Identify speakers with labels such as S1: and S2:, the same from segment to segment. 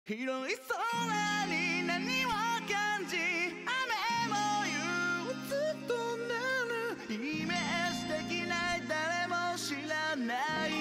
S1: 広い空に何を感じ、雨も夕ずっと寝るイメージできない誰も知らない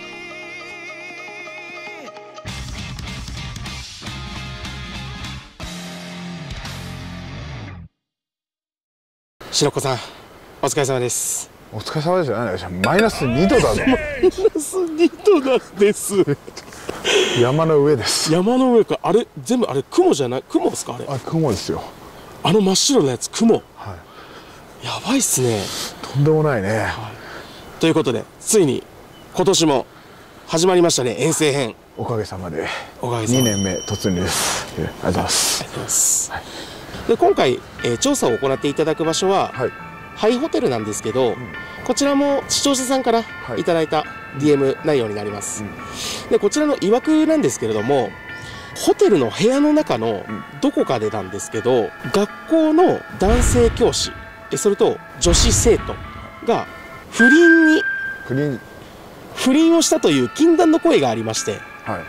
S2: しろこさん、お疲れ様です。
S3: お疲れ様ですよ。マイナス2度だぞ。
S2: マイナス2度なんです。
S3: 山の上です。
S2: 山の上か。あれ全部あれ雲じゃない？雲ですかあれ？
S3: あ、雲ですよ。
S2: あの真っ白なやつ雲。
S3: は
S2: やばいっすね。
S3: とんでもないね。
S2: ということでついに今年も始まりましたね、遠征編。
S3: おかげさまで
S2: おかげさまで
S3: 2年目突入です。ありがとうございます。
S2: ありがとうございます。で今回、調査を行っていただく場所は、
S3: はい。
S2: ハイホテルなんですけど、こちらも視聴者さんからいただいた DM 内容になります。でこちらの曰くなんですけれども、ホテルの部屋の中のどこかでなんですけど、学校の男性教師それと女子生徒が不倫をしたという禁断の声がありまして、
S3: はい。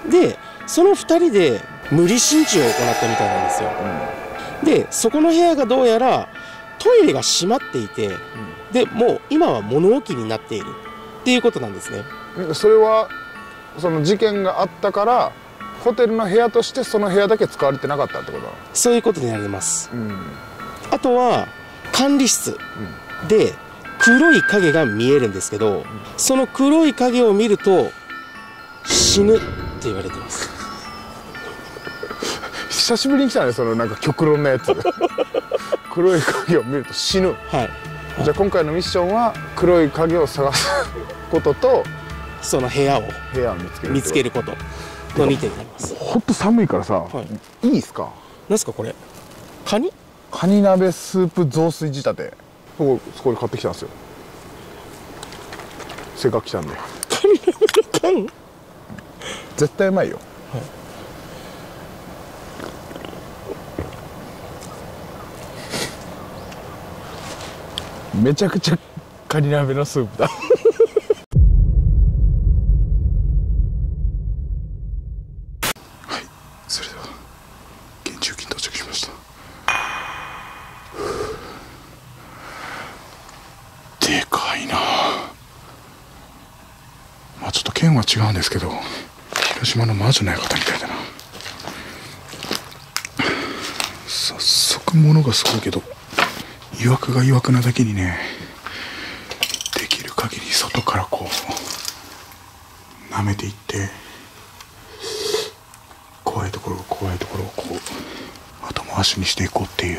S2: でその2人で無理心中を行ったみたいなんですよ。でそこの部屋がどうやらトイレが閉まっていて、でもう今は物置になっているっていうことなんですね。
S3: それはその事件があったからホテルの部屋としてその部屋だけ使われてなかったってことなの？
S2: そういうことになります。あとは管理室で黒い影が見えるんですけど、その黒い影を見ると死ぬって言われてます。
S3: 久しぶりに来たね、そのなんか極論なやつ。黒い影を見ると死ぬ。
S2: はい。
S3: じゃあ今回のミッションは黒い影を探すことと
S2: その部屋を見つけることの2点になります。
S3: ほんと寒いからさ、いいですか？
S2: なんすかこれ？カニ
S3: 鍋スープ雑炊仕立て。そこで買ってきたんですよ。せっかく来たんで。
S2: カニ鍋の缶？
S3: 絶対うまいよ。めちゃくちゃカニ鍋のスープだ。はい、それでは現地付近到着しました。でかいな。まあちょっと県は違うんですけど、広島の魔女の館みたいだな。早速物がすごいけど、曰くが曰くなだけにね、できる限り外からこう舐めていって、怖いところをこう後回しにしていこうっていう。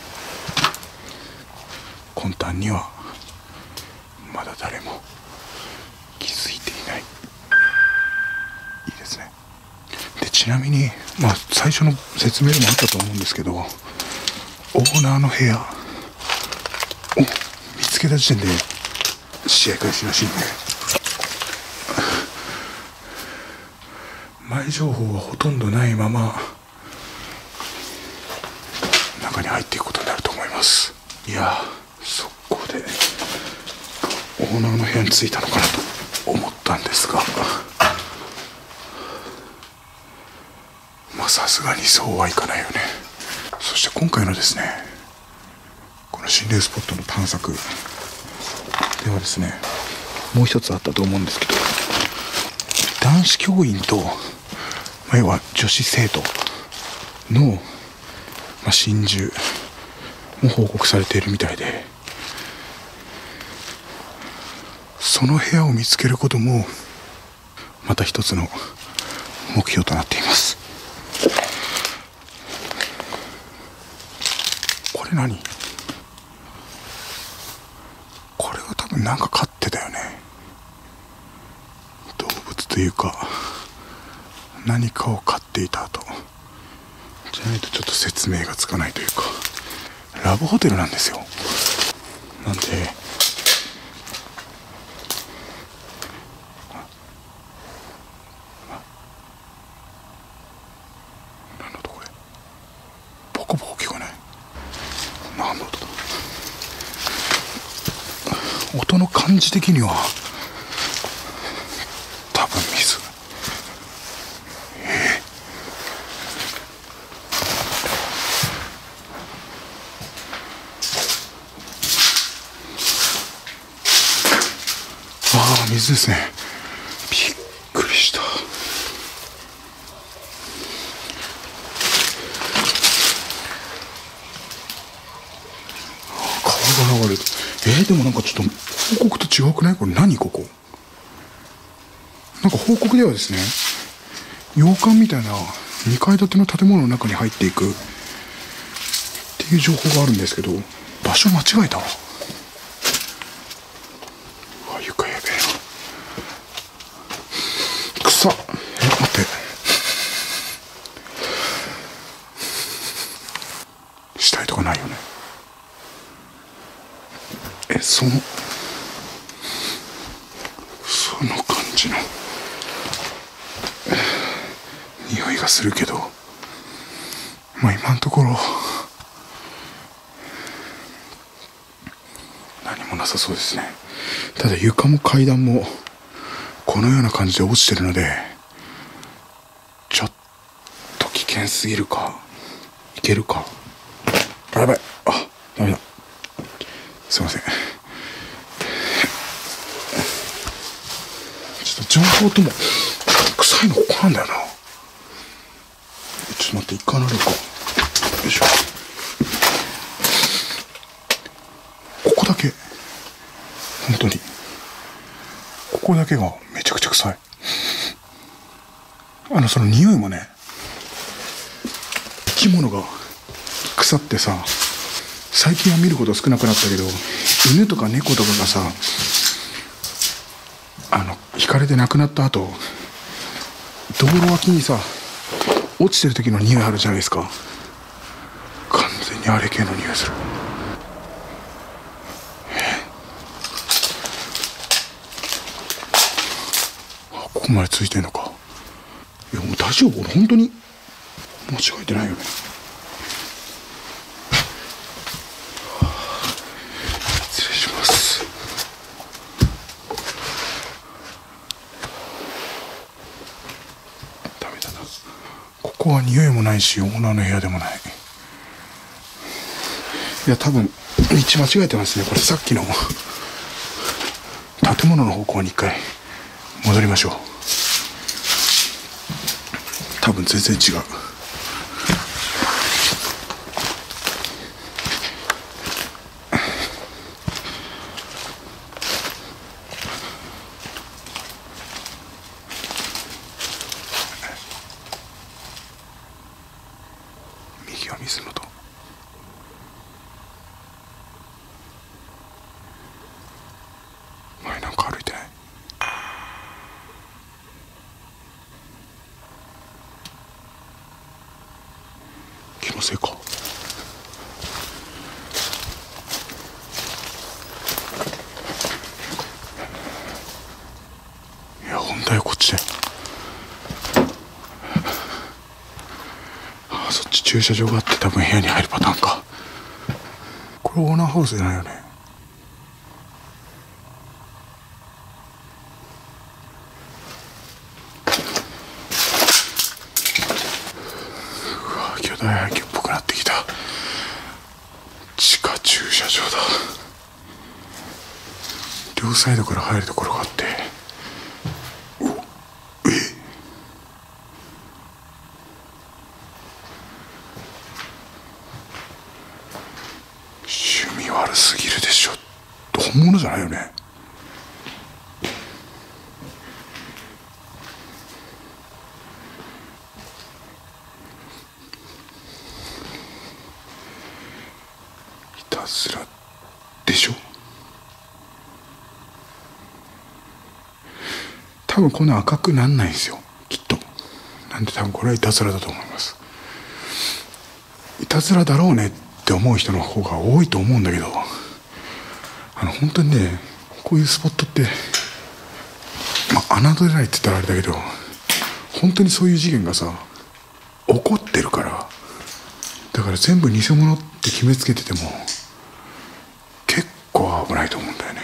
S3: 魂胆にはまだ誰も気づいていない。いいですね。でちなみにまあ最初の説明でもあったと思うんですけど、オーナーの部屋見つけた時点で試合開始らしいんで、前情報はほとんどないまま中に入っていくことになると思います。いや速攻でオーナーの部屋に着いたのかなと思ったんですが、まあさすがにそうはいかないよね。そして今回のですね、この心霊スポットの探索ではですね、もう一つあったと思うんですけど、男子教員と、要は女子生徒の、心中も報告されているみたいで、その部屋を見つけることもまた一つの目標となっています。これ何？これは多分なんか飼ってたよね。動物というか何かを飼っていた後じゃないとちょっと説明がつかないというか、ラブホテルなんですよ。なんでなんだとこれ、ボコボコ聞こえない？何の音だ？音の感じ的には多分水。 水ですね。びっくりした。川が流れて、でもなんかちょっと報告と違うくない？これ何ここ。なんか報告ではですね、洋館みたいな2階建ての建物の中に入っていくっていう情報があるんですけど、場所間違えたわ。床やべえな。草。待って。したいとかないよね。その感じの匂いがするけど、まあ今のところ何もなさそうですね。ただ床も階段もこのような感じで落ちてるので、ちょっと危険すぎるか。いけるか。やばい。ダメだ。すいません。ちょっと情報とも臭いのここなんだよな。ちょっと待って、一回なるか。よいしょ。ここだけ、本当にここだけがめちゃくちゃ臭い。その匂いもね、生き物が腐ってさ、最近は見ること少なくなったけど、犬とか猫とかがさ、ひかれて亡くなった後、道路脇にさ落ちてる時の匂いあるじゃないですか。完全にあれ系の匂いする。ここまでついてんのか。いやもう大丈夫？俺本当に間違えてないよね。失礼します。ダメだな。ここは匂いもないしオーナーの部屋でもない。いや多分道間違えてますね。これさっきの建物の方向に一回戻りましょう。多分全然違う。右は水のと。前なんか歩いてない。気のせいか。いや本当よこっちで。そっち駐車場があって多分部屋に入るパターンか。これオーナーハウスじゃないよね。うわ巨大廃墟っぽくなってきた。地下駐車場だ。両サイドから入るところがあって、趣味悪すぎるでしょ。本物じゃないよね。いたずらでしょ。多分こんな赤くなんないんですよきっと。なんで多分これはいたずらだと思います。いたずらだろうねって思う人の方が多いと思うんだけど、本当にね、こういうスポットって侮れないって言ったらあれだけど、本当にそういう事件がさ起こってるから。だから全部偽物って決めつけてても結構危ないと思うんだよね。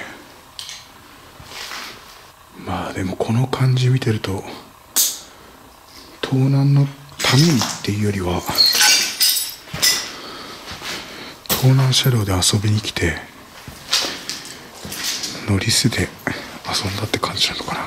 S3: まあでもこの感じ見てると、盗難のためにっていうよりは盗難車両で遊びに来て乗り捨てて遊んだって感じなのかな。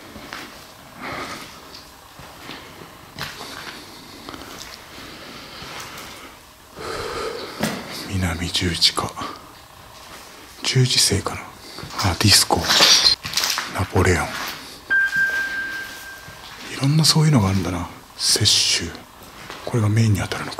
S3: 南十字か十字星かな。あ、ディスコ、ナポレオン、いろんなそういうのがあるんだな。摂取、これがメインに当たるのか。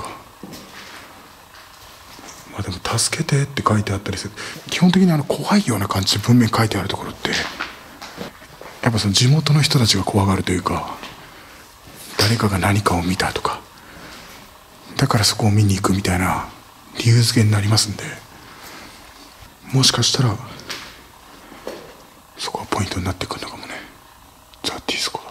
S3: まあでも「助けて」って書いてあったりする。基本的に怖いような感じで文面書いてあるところって、やっぱその地元の人たちが怖がるというか、誰かが何かを見たとか、だからそこを見に行くみたいな理由付けになりますんで、もしかしたらそこはポイントになってくるのかもね。ザ・ディスコだ。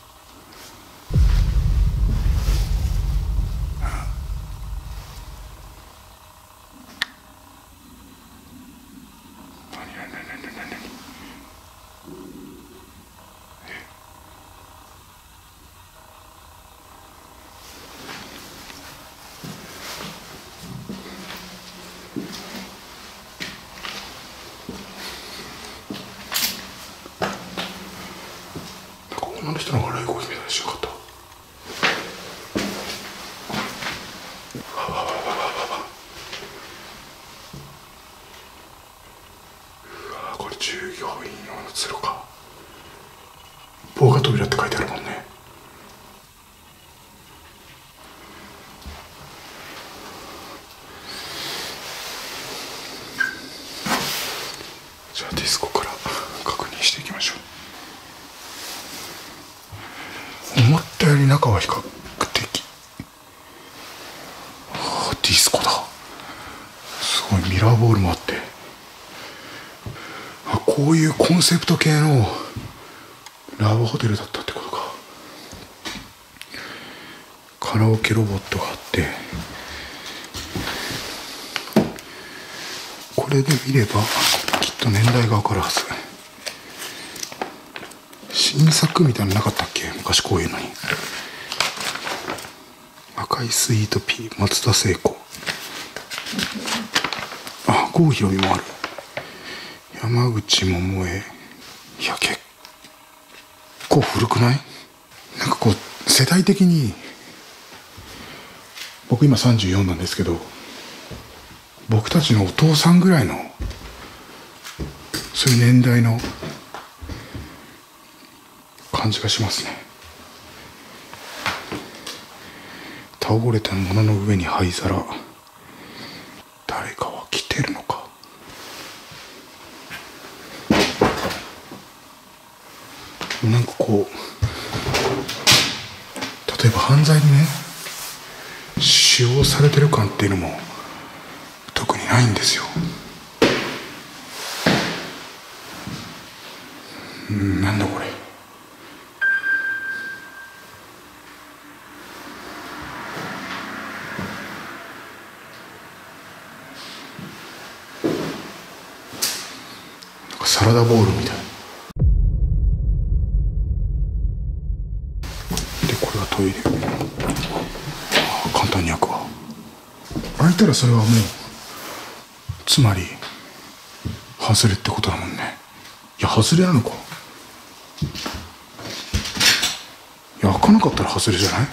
S3: 女の人の笑い声みたいなしなかった。これ従業員用の通路か。防火扉って書いてあるもんね。じゃあディスコから確認していきましょう。思ったより中は比較的、ディスコだ。すごいミラーボールもあって、こういうコンセプト系のラブホテルだったってことか。カラオケロボットがあって、これで見ればきっと年代がわかるはず。新作みたいなのなかったっけ、昔こういうのに。赤いスイートピー、松田聖子、あ、郷ひろみもある。山口百恵。いや、結構古くない？なんかこう世代的に、僕今34なんですけど、僕たちのお父さんぐらいのそういう年代の感じがしますね。倒れたものの上に灰皿、誰かは来てるのか。なんかこう、例えば犯罪にね使用されてる感っていうのも特にないんですよ。なんだこれ。サラダボウルみたいで、これがトイレ。簡単に開くわ。開いたらそれはもうつまり外れってことだもんね。いや、外れなのか。いや、開かなかったら外れじゃない？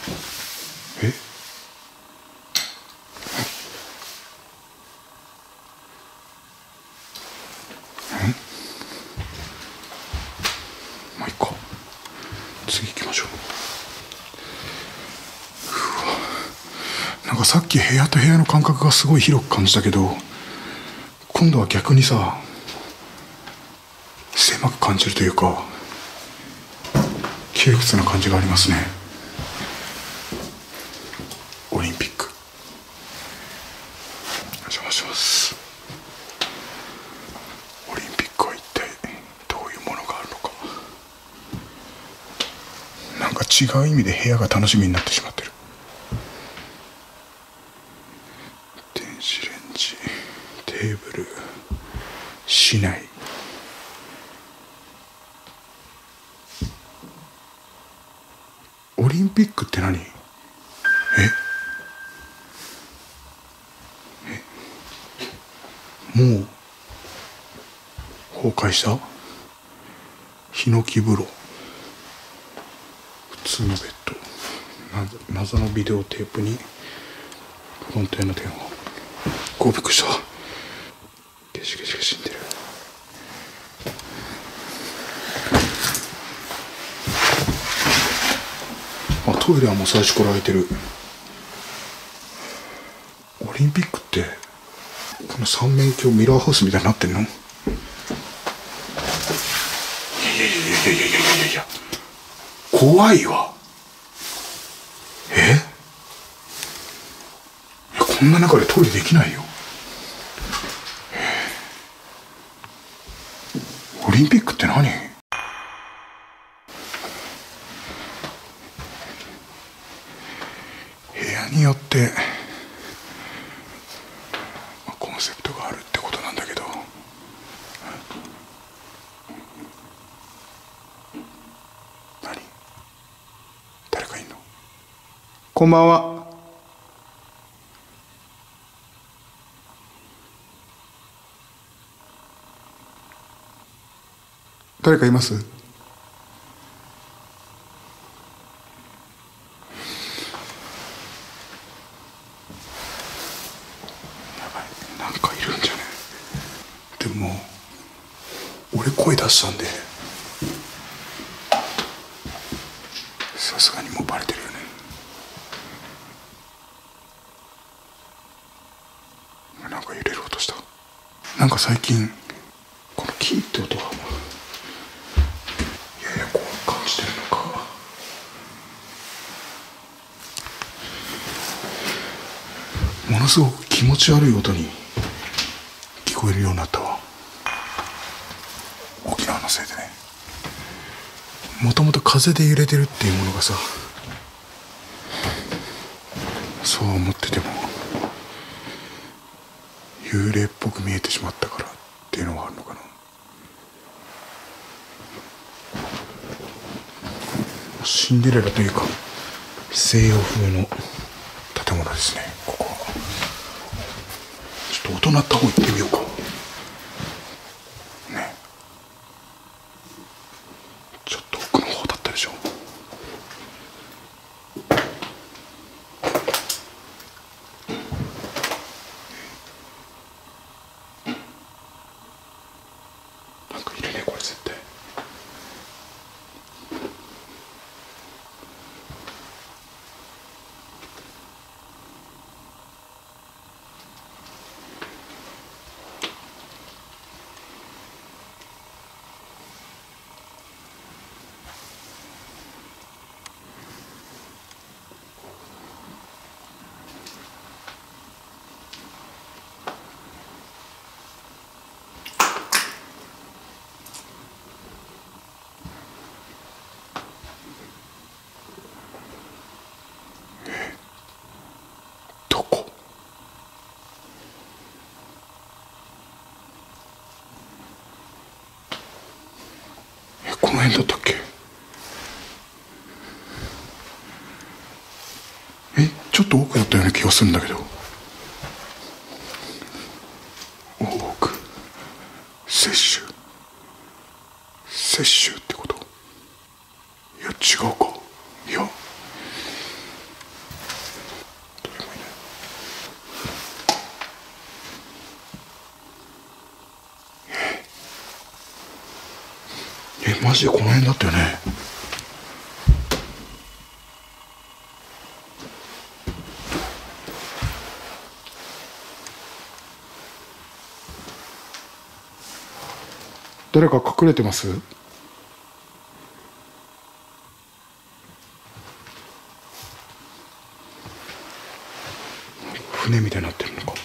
S3: まあいいか、次行きましょう。なんかさっき部屋と部屋の間隔がすごい広く感じたけど、今度は逆にさ、狭く感じるというか、窮屈な感じがありますね。オリンピック、お邪魔します。オリンピックは一体どういうものがあるのか。なんか違う意味で部屋が楽しみになってしまってる。電子レンジ、テーブル、市内、オリンピックって何？もう崩壊した？ ヒノキ風呂、普通のベッド、謎のビデオテープにフロントへの電話。びっくりした。ゲシゲシが死んでる。あ、トイレはもう最初から開いてる。オリンピックってこの三面鏡ミラーハウスみたいになってんの？いや怖いわ。こんな中でトイレできないよ。オリンピックって何？部屋によってコンセプトがあるってことなんだけど、何？誰かいんの？こんばんは。誰かいます？やばい、なんかいるんじゃね？でも俺声出したんでさすがにもうバレてるよね。なんか揺れる音した。なんか最近このキーって音がやや怖く感じてるのか。ものすごく気持ち悪い音に聞こえるようになったわ。沖縄のせいでね。もともと風で揺れてるっていうものがさ、そう思ってても幽霊っぽく見えてしまったからっていうのはあるのかな。シンデレラというか西洋風の建物ですね。ここはちょっと音鳴った方行ってみようかね。ちょっと奥の方だったでしょ。なんかいるね、これ絶対。どこ？この辺だったっけ？ちょっと奥だったような気がするんだけど。奥、摂取ってこと？いや違うか。いやどれもいない。マジでこの辺だったよね。誰か隠れてます？船みたいになってるのか。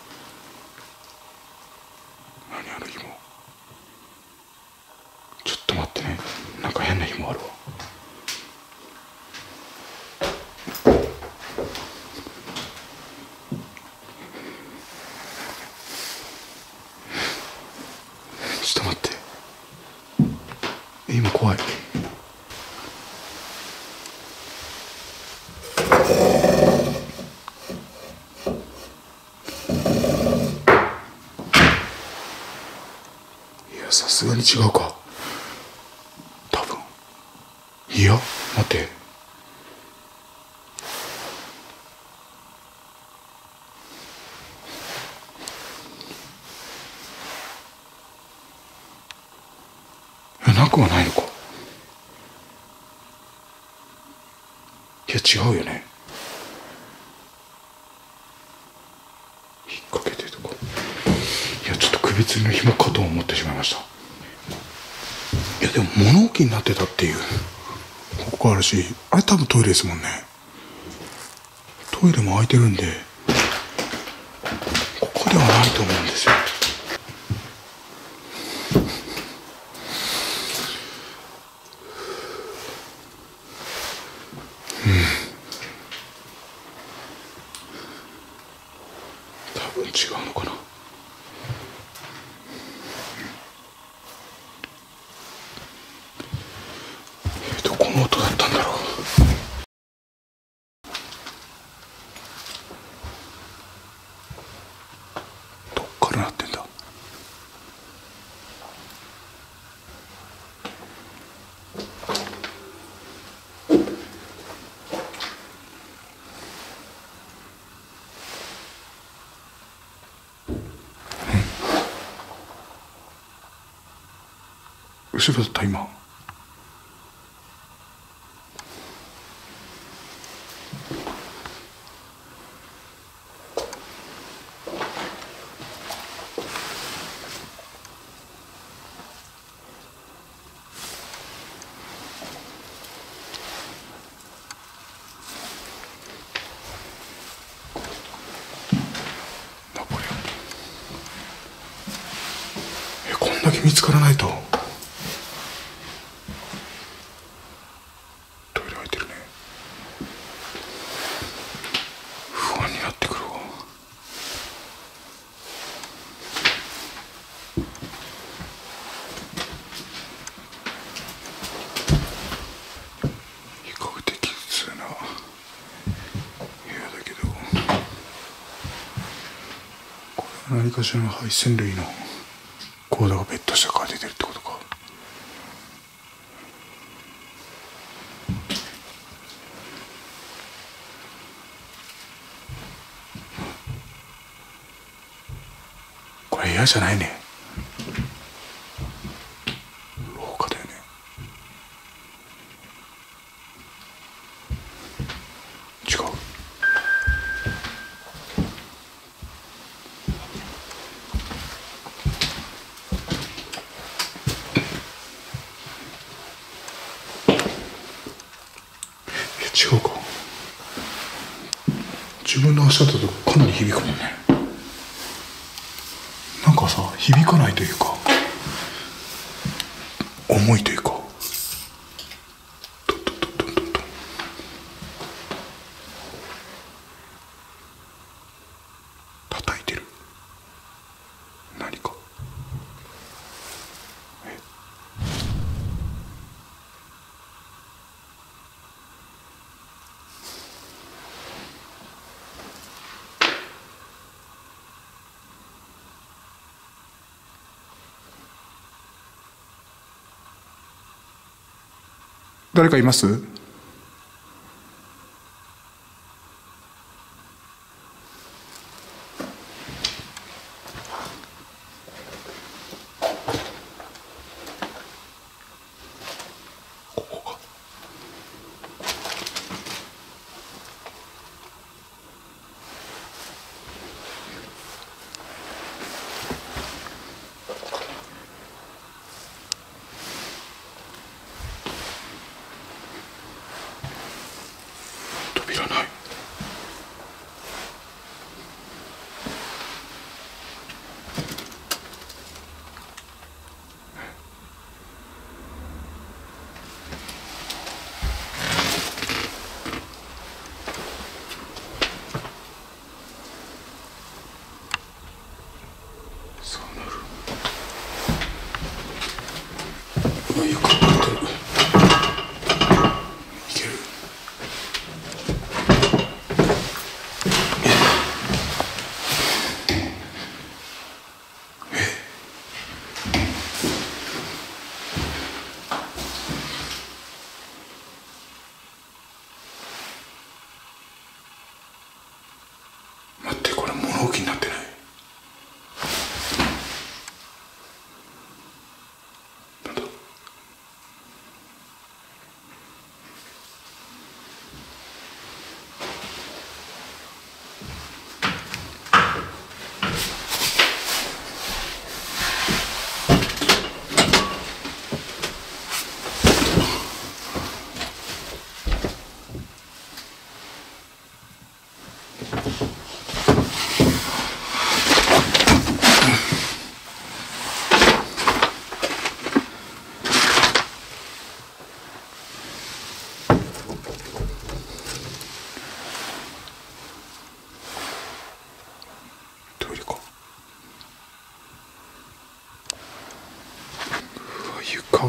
S3: 何あの紐。ちょっと待ってね、なんか変な紐あるわ。ちょっと待って、今怖い。いやさすがに違うか。 くはないのか。いや違うよね。引っ掛けてとか。いやちょっと首吊りの紐かと思ってしまいました。いやでも物置になってたっていう、ここあるし、あれ多分トイレですもんね。トイレも開いてるんで、ここではないと思うんですよ。多分違うのかな。どこの音だったんだろう。どっから鳴ってんだ。後ろだった今。ナポレオン。こんだけ見つからないと。トイレ開いてるね。不安になってくるわ。比較的普通な部屋だけど、これは何かしらの配線類のコードがベッド下から出てるってことか。これ部屋じゃないね。廊下だよね。違う。違うか。自分の足音とかなり響くもんね。なんかさ、響かないというか、重いというか、トントントントントントン叩いてる。何か。誰かいます？ここか。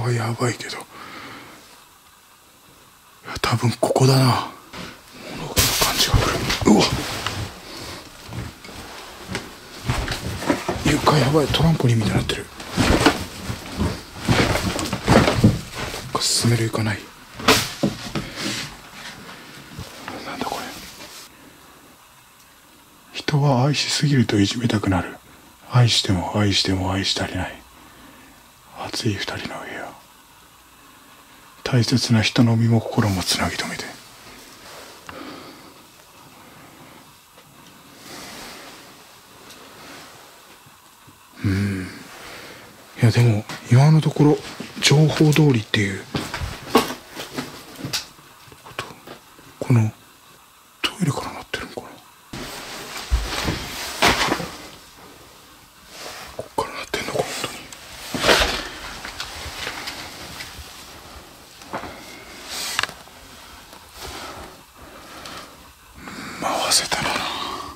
S3: はやばいけど、いや多分ここだな。物置の感じが来る。うわ、床やばい。トランポリンみたいになってる。進める床ない。なんだこれ。人は愛しすぎるといじめたくなる。愛しても愛しても愛し足りない。熱い二人の部屋。大切な人の身も心もつなぎ止めて。いやでも今のところ情報通りっていうこと。このトイレからなってるのかな。こっからなってんのか本当に。回せたらな。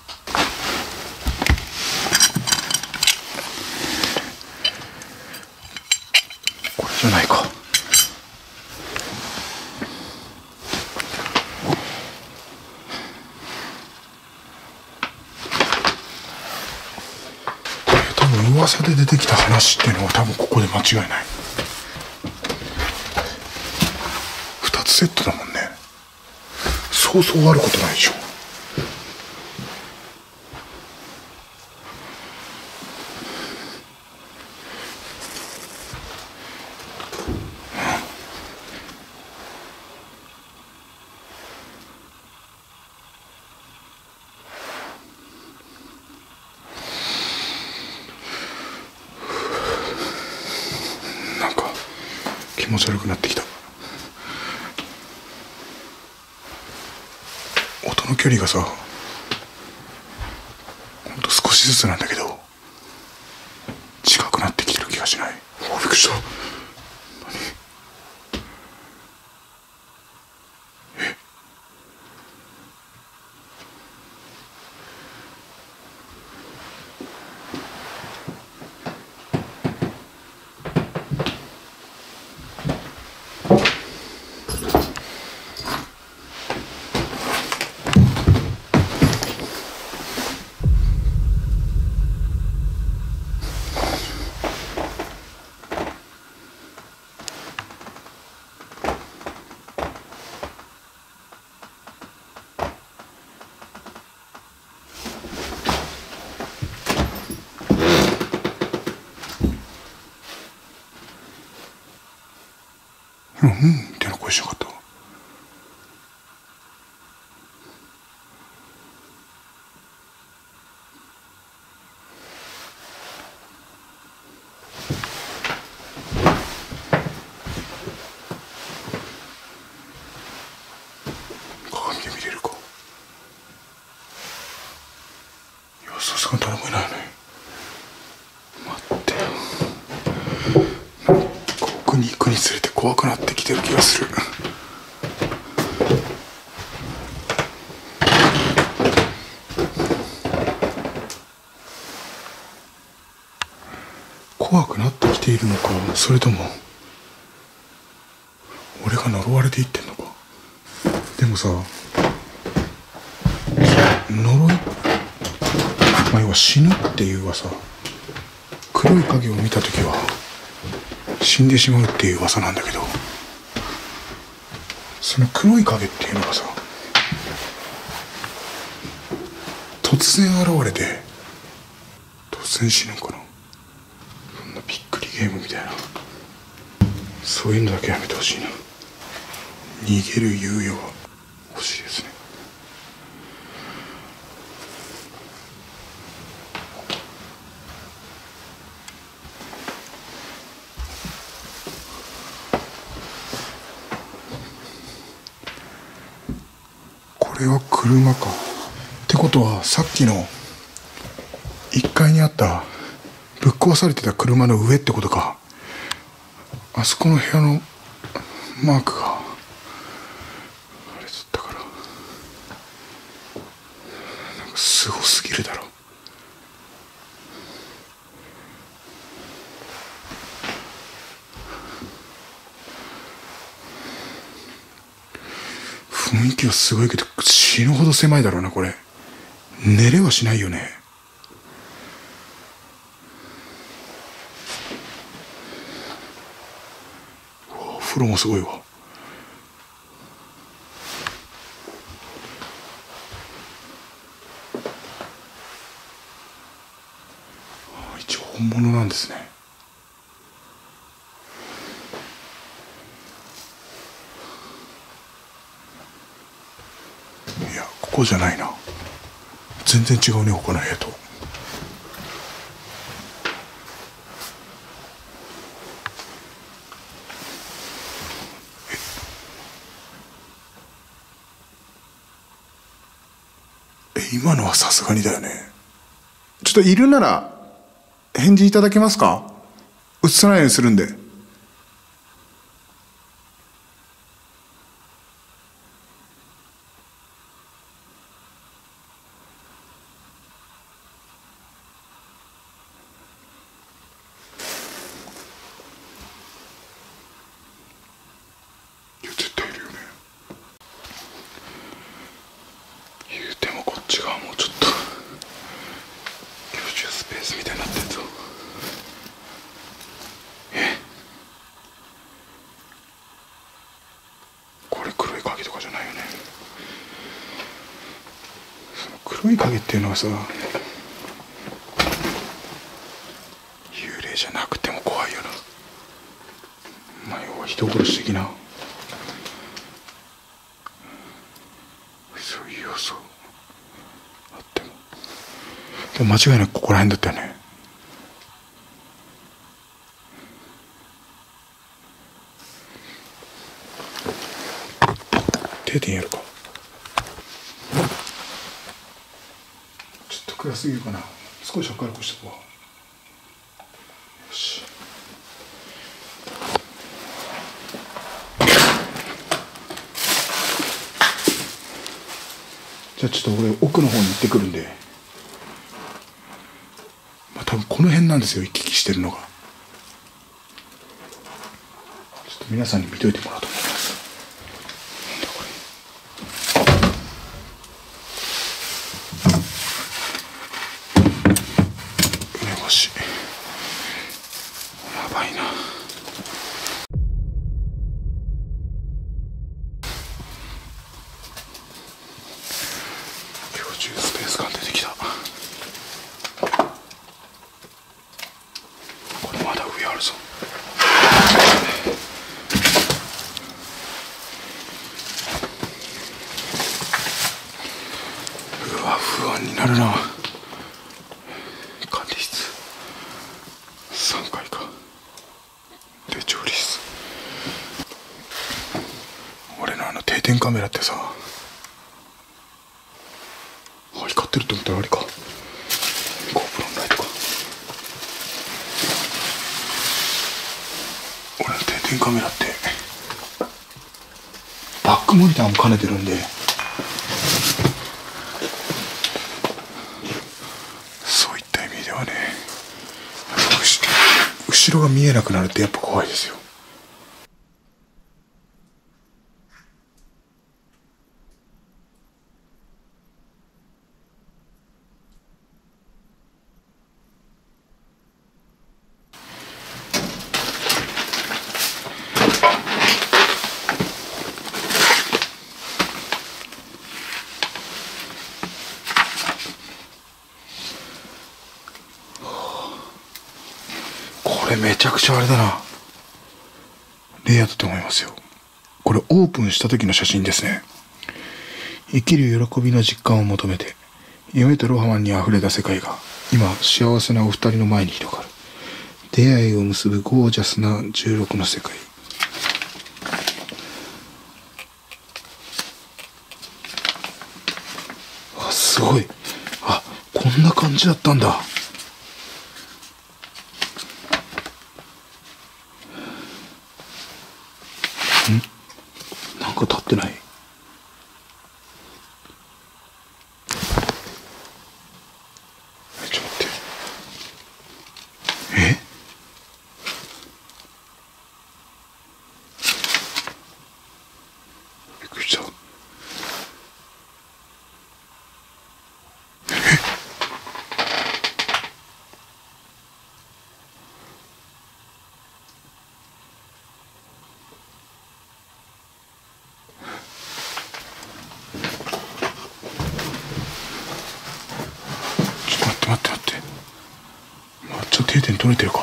S3: じゃないか。多分噂で出てきた話っていうのは多分ここで間違いない。2つセットだもんね。そうそうあることないでしょ。なんか気持ち悪くなってきた。音の距離がさ、ほんと少しずつなんだけど近くなってきてる気がしない？びっくりした。何？みたいな声しなかった？鏡で見れるか？いや、さすがに誰もいないよね。待ってよ。奥に行くにつれて怖くなってきてる気がする。怖くなってきているのか、それとも俺が呪われていってんのか。でもさ、呪い、要は死ぬっていう噂、黒い影を見たときは死んでしまうっていう噂なんだけど、その黒い影っていうのがさ、突然現れて突然死ぬんかな。そんなびっくりゲームみたいな、そういうのだけやめてほしいな。逃げる猶予が欲しいですね。これは車か。ってことはさっきの1階にあったぶっ壊されてた車の上ってことか。あそこの部屋のマークがあれだったから、なんかすごすぎるだろ。 囲気はすごいけど死ぬほど狭いだろうなこれ。寝れはしないよね。お風呂もすごいわ。一応本物なんですね。いやここじゃないな。全然違うね他の部屋と。今のはさすがにだよね。ちょっといるなら返事いただけますか。映さないようにするんで。いや絶対いるよね。言うてもこっち側もうちょっと居住スペースみたいになってるぞ。これ黒い影とかじゃないよね。その黒い影っていうのはさ、幽霊じゃなくても怖いよな。まあ要は人殺し的なそういう要素あっても。でも間違いなくここら辺だったよね。定点やるか。ちょっと暗すぎるかな。少し明るくしておこう。よし。じゃあちょっと俺奥の方に行ってくるんで、まあ多分この辺なんですよ行き来してるのが。ちょっと皆さんに見といてもらおうと思います。やばいな。居住スペース感出てきた。これまだ上あるぞ。うわ不安になるな。管理室3階か。で調理室。俺の定点カメラってさ、光ってるって思ったらあれか GoPro のライトか。俺の定点カメラってバックモニターも兼ねてるんで、そういった意味ではね、後ろが見えなくなるってやっぱ怖いですよ。これめちゃくちゃあれだな、レアだと思いますよ。これオープンした時の写真ですね。生きる喜びの実感を求めて夢とロマンにあふれた世界が今幸せなお二人の前に広がる。出会いを結ぶゴージャスな16の世界。あ、すごい。あ、こんな感じだったんだ。なんか立ってない。ちょっと待って。びっくりした。 定点取れてるか。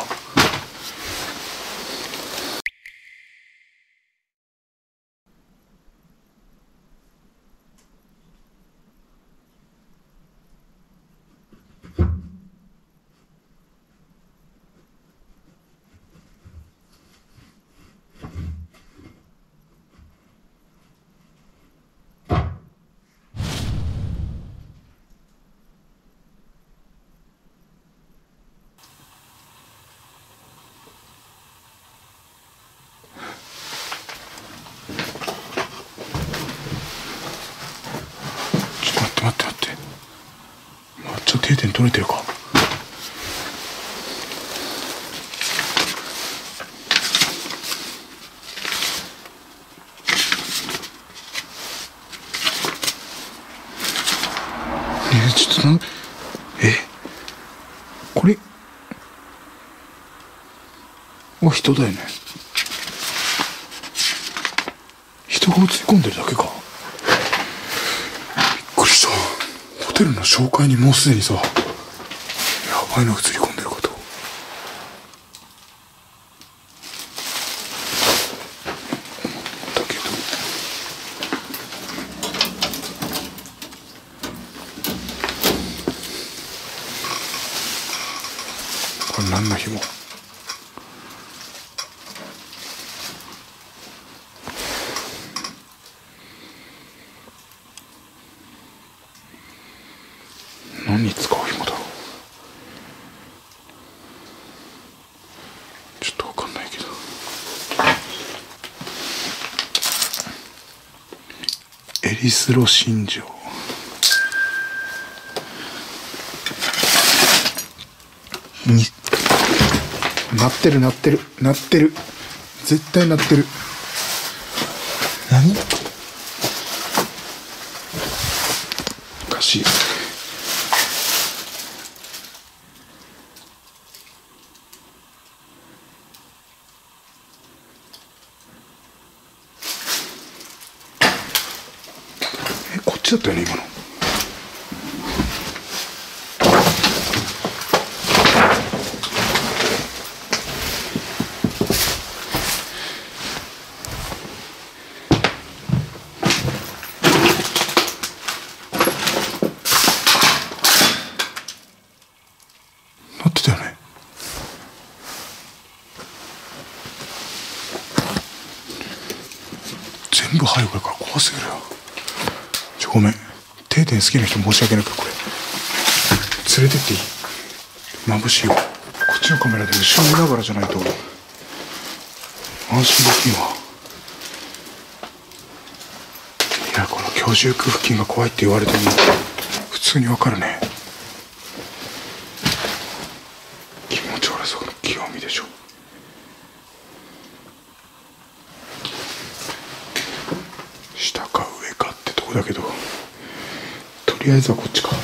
S3: 待って。定点取れてるか。ちょっとこれは人だよね。人が映り込んでるだけか。びっくりした。ホテルの紹介にもうすでにさ、やばいの映り込んでること。だけどこれ何の紐？何に使う紐だろう。ちょっと分かんないけど。エリスロ新庄。鳴ってる絶対鳴ってる。何？おかしい。こっちだったよね今の。なってたよね。全部背後から怖すぎるよ。ごめん、定点好きな人申し訳ないけど、これ連れてっていい？眩しいわ。こっちのカメラで後ろ見ながらじゃないと安心できんわ。いや、この居住区付近が怖いって言われても普通にわかるね。気持ち悪さの極みでしょ。下か上かってとこだけど、とりあえずはこっちか。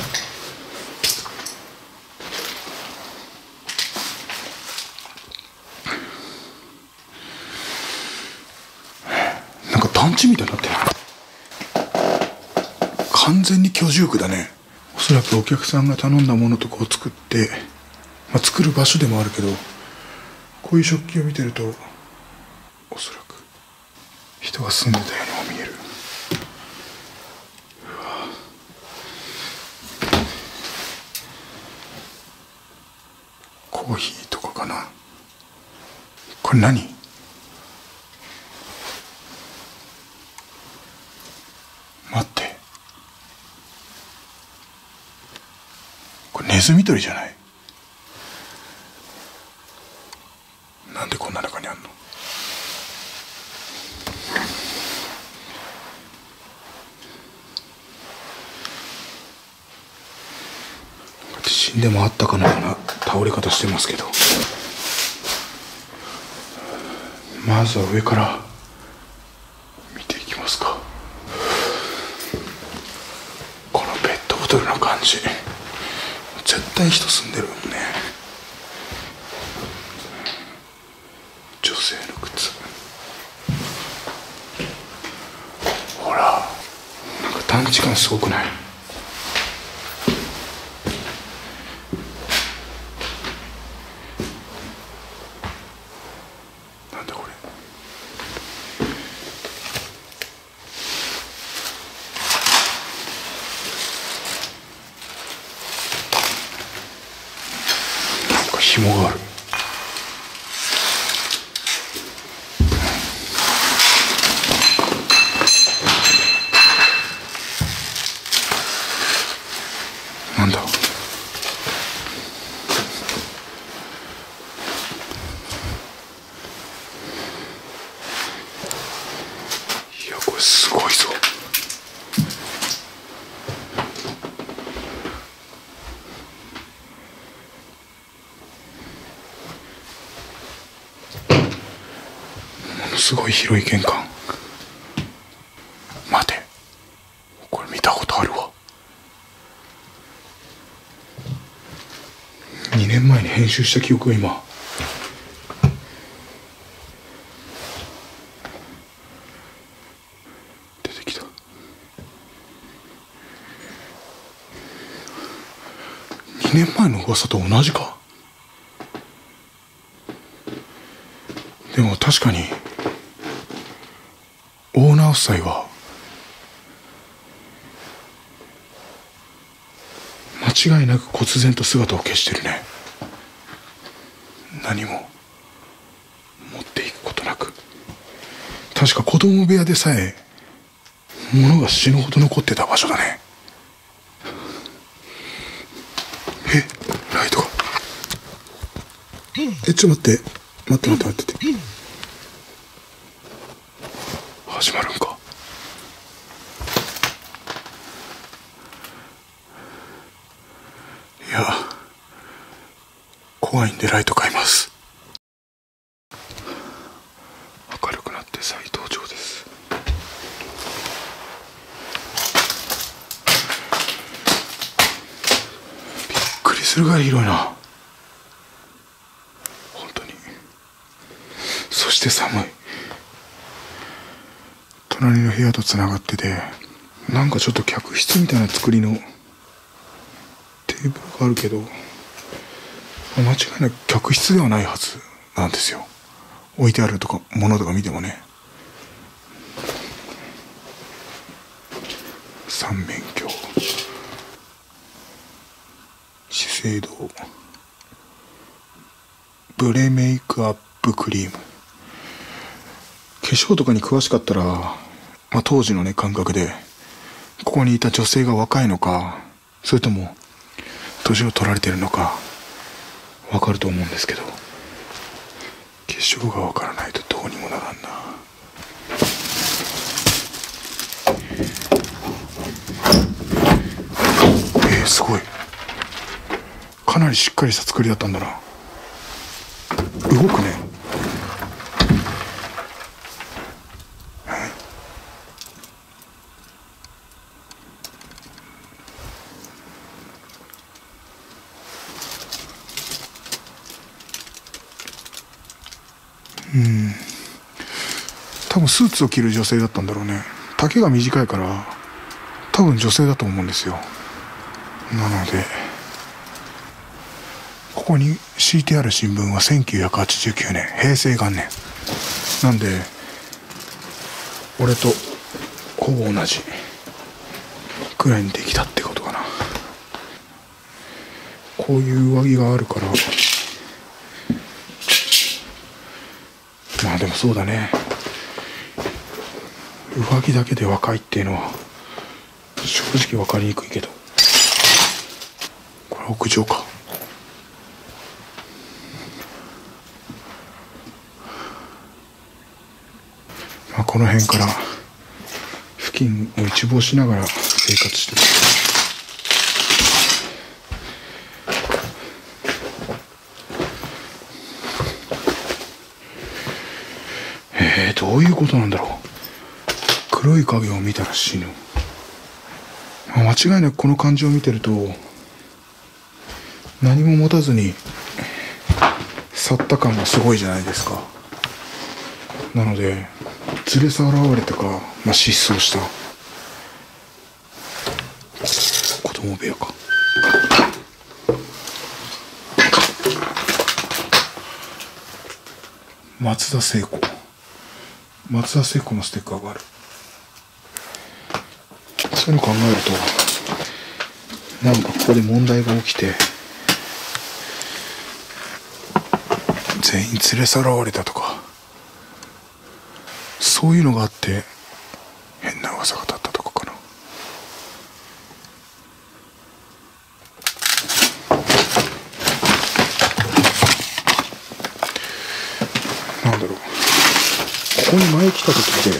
S3: なんか団地みたいになってる。完全に居住区だね。おそらくお客さんが頼んだものとかを作って、作る場所でもあるけど、こういう食器を見てるとおそらく人が住んでたようにも見える。コーヒーとかかな。これ何？待って、これネズミ捕りじゃない？なんでこんな中にあんの？死んでもあったかのような倒れ方してますけど、まずは上から見ていきますか。このペットボトルの感じ、絶対人住んでるもんね。女性の靴、ほら、なんか団地感すごくない？ 紐がある。なんだ。いや、これすごいぞ。ものすごい広い玄関。待て、これ見たことあるわ。2年前に編集した記憶が今出てきた。2年前の噂と同じか。でも確かにオーナー夫妻は間違いなく忽然と姿を消してるね。何も持っていくことなく。確か子供部屋でさえ物が死ぬほど残ってた場所だね。ライトが。ちょっと待って。始まるんか。いや、怖いんでライト買います。明るくなって再登場です。びっくりするぐらい広いな。本当に。そして寒い。隣の部屋とつながってて、なんかちょっと客室みたいな作りのテーブルがあるけど、間違いなく客室ではないはずなんですよ。置いてあるとかものとか見てもね。三面鏡、資生堂ブレメイクアップクリーム。化粧とかに詳しかったら、当時のね感覚でここにいた女性が若いのか、それとも年を取られてるのか分かると思うんですけど、化粧が分からないとどうにもならんな。すごい。かなりしっかりした作りだったんだな。動くね。多分スーツを着る女性だったんだろうね。丈が短いから多分女性だと思うんですよ。なのでここに敷いてある新聞は1989年平成元年なんで、俺とほぼ同じくらいにできたってことかな。こういう上着があるから、でもそうだね、上着だけで若いっていうのは正直分かりにくいけど、これ屋上か。この辺から付近を一望しながら生活してる。どういうことなんだろう。黒い影を見たら死ぬ。間違いなくこの感じを見てると何も持たずに去った感がすごいじゃないですか。なので連れ去られたか、失踪した子供部屋か。松田聖子のステッカーがある。そういうの考えると、なんかここで問題が起きて全員連れ去られたとか、そういうのがあって変な噂が立ったとかかな。なんだろう、ここに前来た時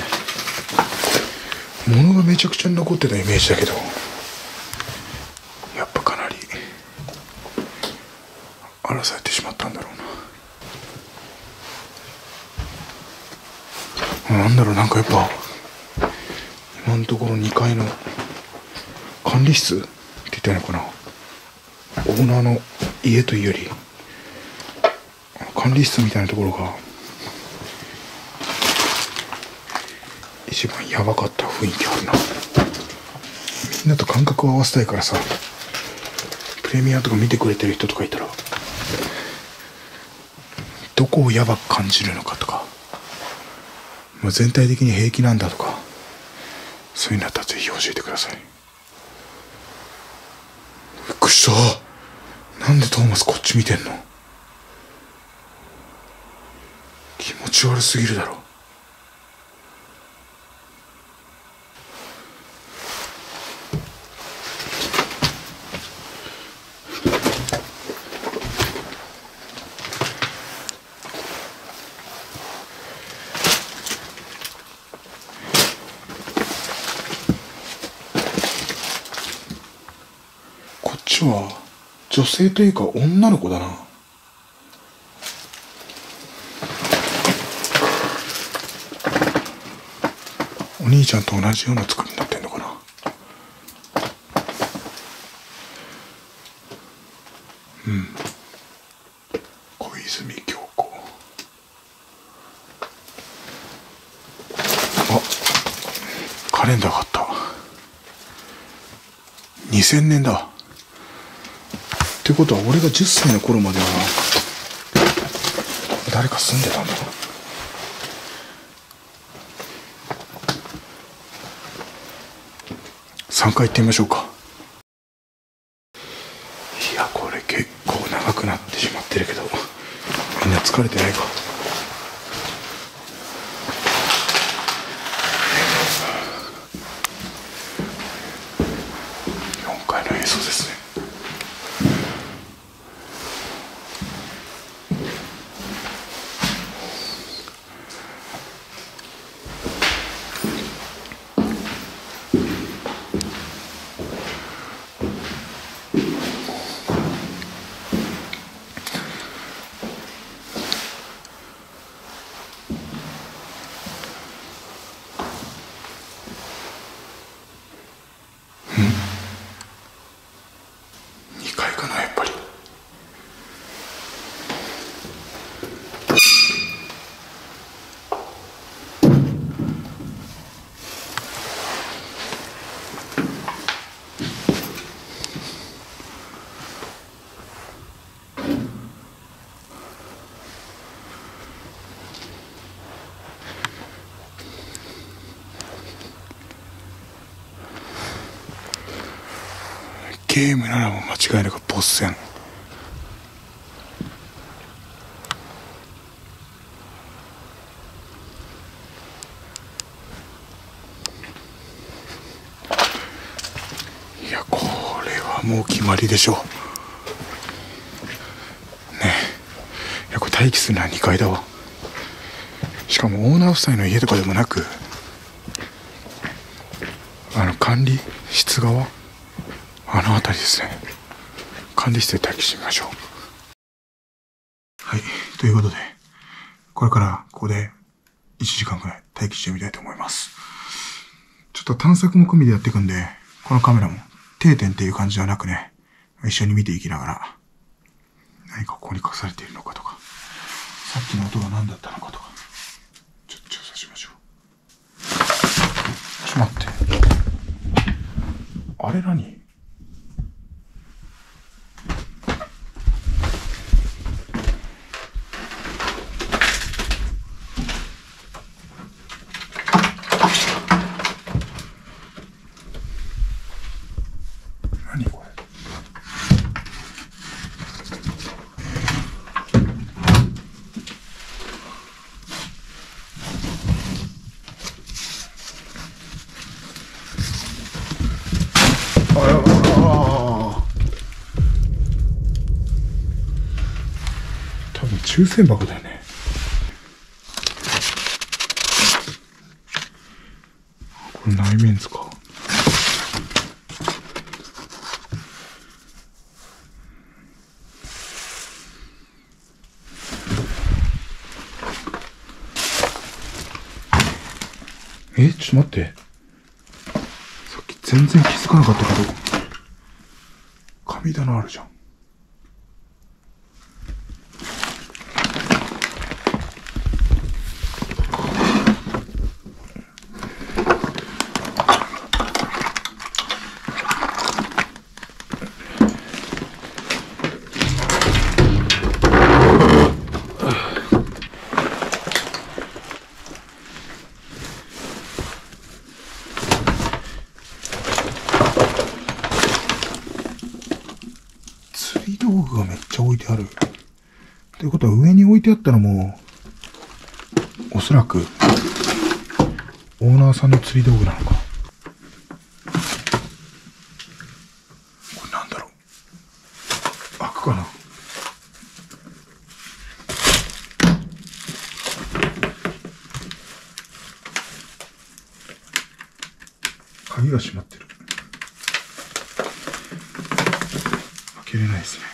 S3: って物がめちゃくちゃに残ってたイメージだけど、やっぱかなり荒らされてしまったんだろうな。なんだろう、なんかやっぱ今のところ2階の管理室って言ったらいいのかな、オーナーの家というより管理室みたいなところが一番やばかった雰囲気あるな。みんなと感覚を合わせたいからさ、プレミアとか見てくれてる人とかいたらどこをやばく感じるのかとか、まあ、全体的に平気なんだとか、そういうのだったらぜひ教えてください。びっくりした。なんでトーマスこっち見てんの？気持ち悪すぎるだろ。こっちは女性というか女の子だな。お兄ちゃんと同じような作りになってんのかな。うん、小泉京子。あ、カレンダーがあった。2000年だ。ってことは俺が10歳の頃までは誰か住んでたんだな。3階行ってみましょうか。いや、これ結構長くなってしまってるけど、みんな疲れてないか。4階の映像ですね。2階かな、やっぱり。ゲームならもう間違いなくボス戦。いや、これはもう決まりでしょうね。いや、これ待機するのは2階だわ。しかもオーナー夫妻の家とかでもなく、管理室側、あの辺りですね。管理室で待機してみましょう。はい、ということでこれからここで1時間くらい待機してみたいと思います。ちょっと探索も込みでやっていくんで、このカメラも定点っていう感じではなくね、一緒に見ていきながら、何かここに隠されているのかとか、さっきの音が何だったのかとか、ちょっと調査しましょう。ちょっと待って、あれ何？何これ？ 抽選箱だよね。これ内面図か。ちょっと待って。さっき全然気づかなかったけど、神棚あるじゃん。釣り道具がめっちゃ置いてある。ということは上に置いてあったのも、おそらく、オーナーさんの釣り道具なのか。これなんだろう。開くかな。鍵が閉まってる。開けれないですね。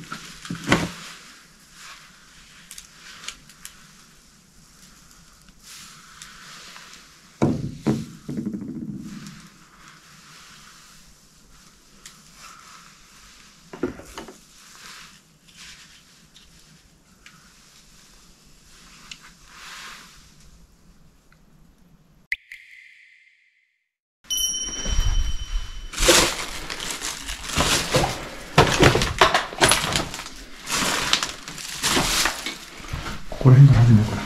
S3: ここら辺から始めようかな。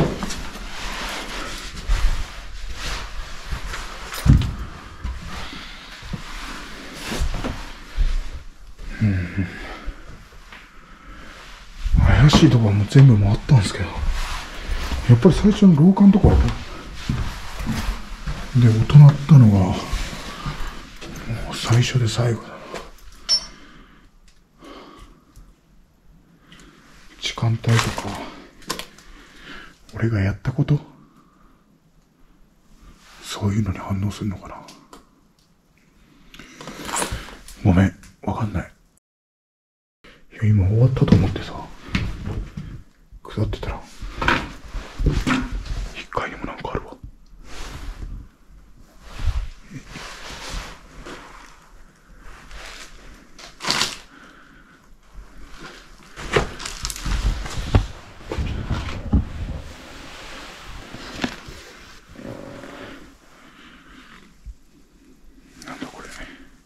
S3: 怪しいところも全部回ったんですけど、やっぱり最初の廊下のところで音鳴ったのがもう最初で最後だな。時間帯とか俺がやったこと、そういうのに反応するのかな。ごめん、わかんない。いや、今終わったと思ってさ、下ってたら1階にもなんかあるわ。なんだこれ。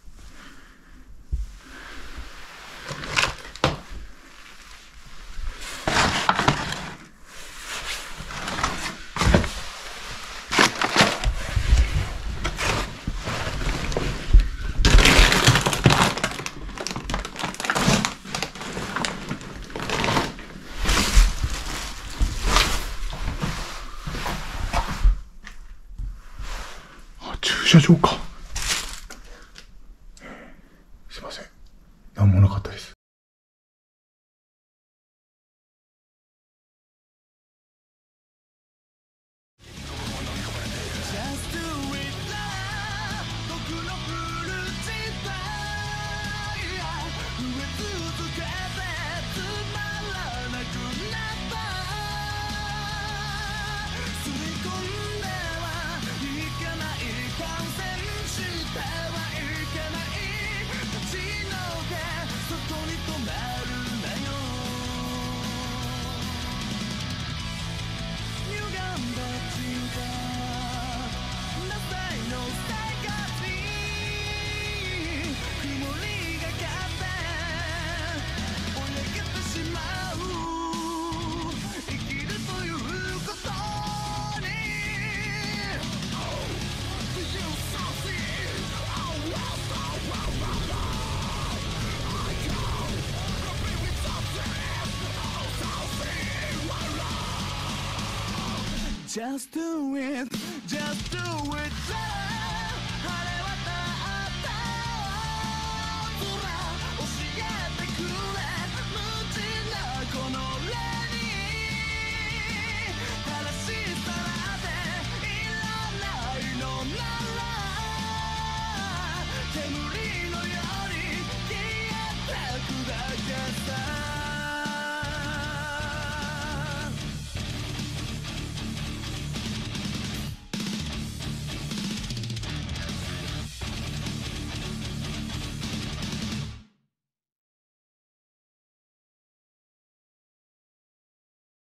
S3: 駐車場か。すいません。なんもなかったです。
S1: Just do it, just do it.